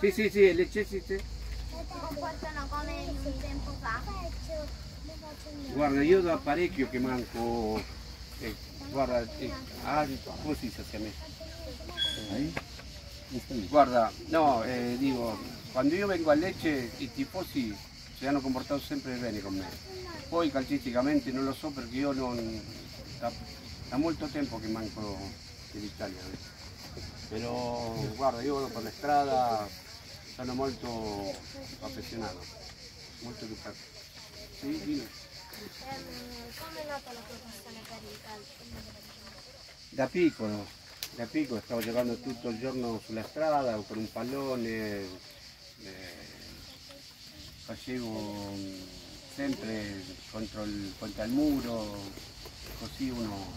Sì, le necessite. Si comportano come un tempo fa. Guarda, io da parecchio che manco, guarda, come si dice a me? Guarda, no, dico, quando io vengo a Lecce i tifosi si hanno comportato sempre bene con me. Poi calcisticamente non lo so perché io non, da molto tempo che manco dell'Italia. Però guarda, io vado per la strada, sono molto affezionato, molto educato. Sì, dimmi. Come è nata la tua passione per il calcio? Da piccolo stavo giocando tutto il giorno sulla strada con un pallone, facevo sempre contro il muro, così uno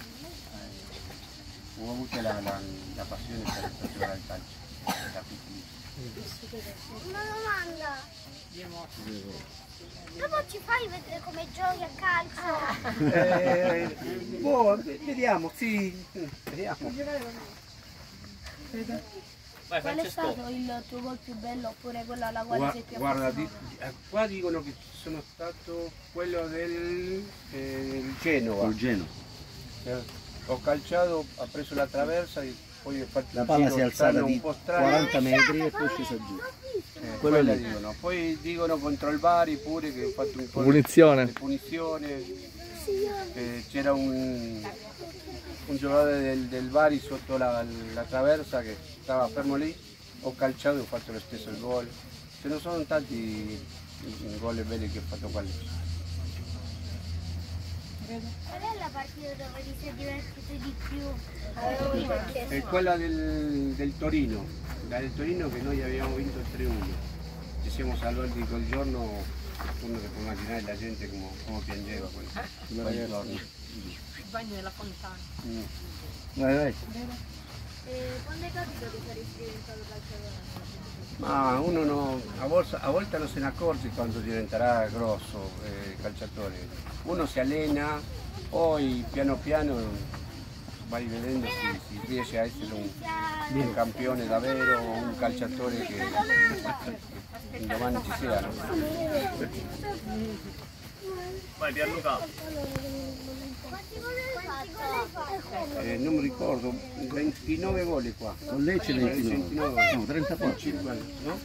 ho avuto la passione per giocare al calcio da piccolino. Una domanda. Dopo ci fai vedere come giochi a calcio? Vediamo, sì, vediamo. Qual è stato il tuo gol più bello oppure quello alla quale sei più Guarda, affezionato? qua dicono che sono stato quello del Genova. Col Genoa. Ho calciato, ha preso la traversa e poi ho fatto La palla si è alzata di un po' strano. 40 metri e poi è scesa giù. Quello lì. Dicono. Poi dicono contro il Bari pure che ho fatto un po' Punizione. di punizione. C'era un giocatore del Bari sotto la traversa che stava fermo lì, ho calciato e ho fatto lo stesso il gol. Ce ne sono tanti i gol belli che ho fatto qua. Qual è la partita dove ti sei divertito di più? È quella del Torino, del Torino che noi abbiamo vinto 3-1. Ci siamo salvati quel giorno, uno che può immaginare la gente come piangeva quel giorno. Il bagno della fontana. Vai. Quando hai capito che saresti diventato calciatore? Ma uno a volte non se ne accorge quando diventerà grosso calciatore. Uno si allena, poi piano piano vai vedendo se riesce a essere un campione davvero, un calciatore che domani ci sia. No? Vai Pierluca. Quanti gol hai fatto? Non mi ricordo, 29 gol qua. Con Lecce 29. No, 34. No?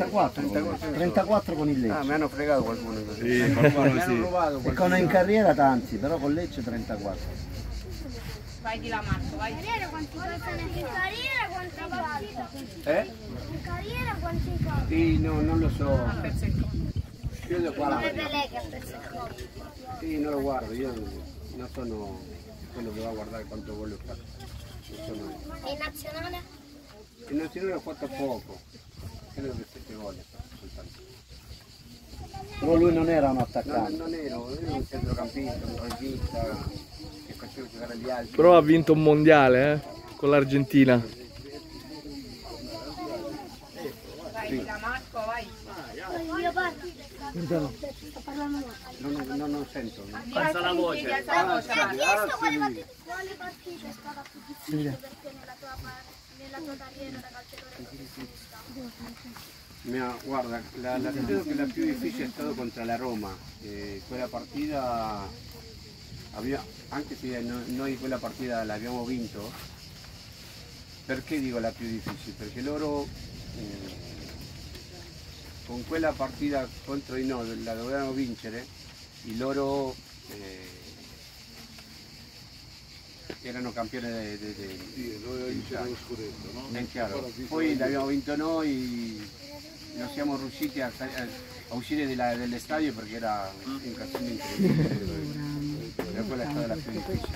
34 con il Ah, Lecce. mi hanno fregato qualcuno così. Sì, Mi hanno rubato E qualcuno. con in carriera tanti, però con Lecce 34. Vai di là Marco, vai. In carriera quanti gol hai fatto? In carriera quanti hai fatto? In carriera quanti hai fatto? Sì, no, non lo so. Io lo guardo. Sarebbe lei che ha perso il gol. Sì, non lo guardo, io non sono quello che va a guardare quanto gol ho fatto. E in nazionale? In nazionale ho fatto poco, credo che 7 gol soltanto. Però lui non era un No, attaccante. non ero un centrocampista, un regista che faceva giocare agli altri. Però ha vinto un mondiale con l'Argentina. Vai di là Marco, vai. Io parto. Sto parlando Non sento. Alza la voce. Alza la voce, Ti ha Marco. chiesto quale partita è stata più difficile perché nella tua carriera da calciatore professionista? Guarda, credo che la più difficile è stata contro la Roma. Quella partita, anche se noi quella partita l'abbiamo vinto, perché dico la più difficile? Perché loro con quella partita contro di noi la dovevano vincere, i loro erano campioni lo scudetto, no? è chiaro. Poi l'abbiamo vinto noi, non siamo riusciti a uscire dall'estadio perché era un casino incredibile. E quella è stata la più difficile.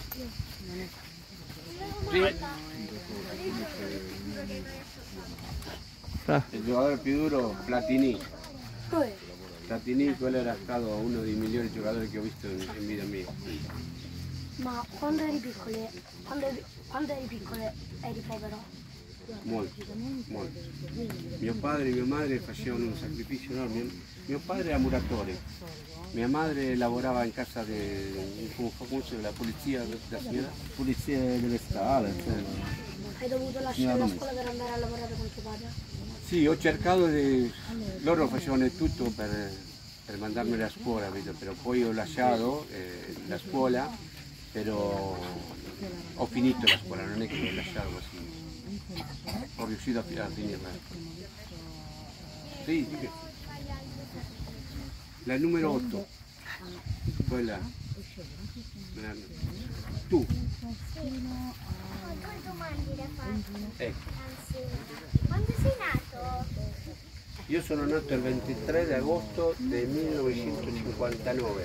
Il giocatore più duro, Platini. Platini, quello era stato uno dei migliori giocatori che ho visto in vita mia. Ma quando eri piccole eri povero? Molto, molto. Mio padre e mia madre facevano un sacrificio enorme. Mio padre era muratore, mia madre lavorava in casa della polizia, da signora. Pulizie delle strade. Hai dovuto lasciare la scuola per andare a lavorare con tuo padre? Sì, ho cercato di... loro facevano tutto per mandarmi a scuola, vedo, però poi ho lasciato la scuola, però ho finito la scuola, non è che l'ho lasciato così, ho riuscito a finirla. Sì, la numero 8, quella. Tu. Ho due domande da farti. Ecco. Quando sei nato? Io sono nato il 23 di agosto del 1959.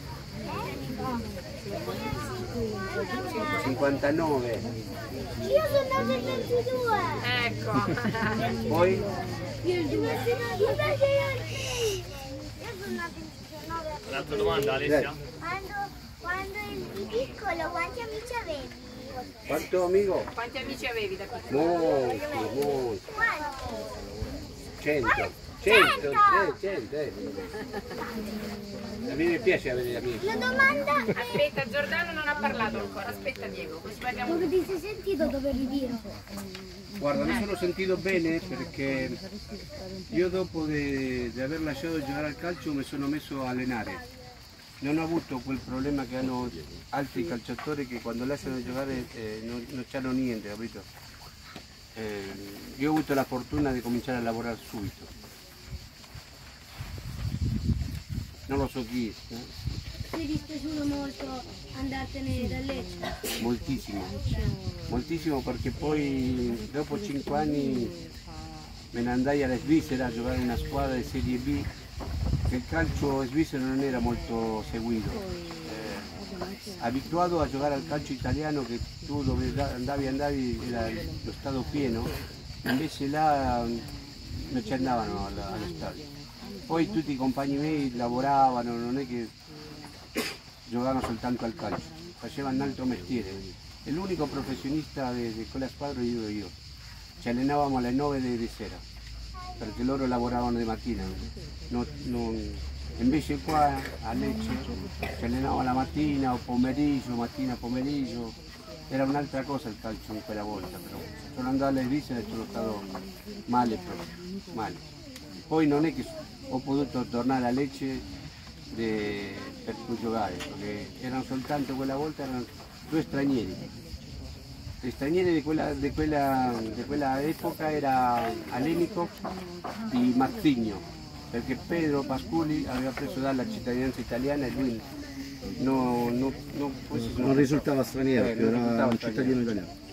59. Io sono nato il 22. Ecco. Poi? Io sono nato il 19. Un'altra domanda, Alessia? Quando eri piccolo, quanti amici avevi? Quanto amico? Quanti amici avevi da piccolo? Molti. Quanti? 100. 100. A me mi piace avere amici. La domanda è Aspetta, Giordano non ha parlato ancora. Aspetta, Diego, così parliamo. come ti sei sentito dopo il ritiro? Guarda, mi sono sentito bene perché io dopo di aver lasciato giocare al calcio mi sono messo a allenare. Non ho avuto quel problema che hanno altri calciatori che quando lasciano giocare non c'hanno niente, capito? Io ho avuto la fortuna di cominciare a lavorare subito. Non lo so chi, Ti è dispiaciuto molto andartene da Lecce? moltissimo perché poi dopo 5 anni me ne andai alla Svizzera a giocare in una squadra di Serie B. Il calcio svizzero non era molto seguito, abituato a giocare al calcio italiano che tu dove andavi era lo stadio pieno, invece là non ci andavano allo stadio. Poi tutti i compagni miei lavoravano, non è che giocavano soltanto al calcio, facevano un altro mestiere e l'unico professionista di quella squadra ero io. Ci allenavamo alle 9 di sera perché loro lavoravano di mattina, invece qua a Lecce ci allenavamo la mattina o pomeriggio, mattina-pomeriggio, era un'altra cosa il calcio in quella volta, però sono andato alle Svizzere e sono stato male proprio, male. Poi non è che ho potuto tornare a Lecce per giocare, perché erano soltanto quella volta erano 2 stranieri. Gli stranieri di quella epoca era Alenikov e Mazzigno, perché Pedro Pasculi aveva preso la cittadinanza italiana e lui Non risultava straniero, era un cittadino italiano.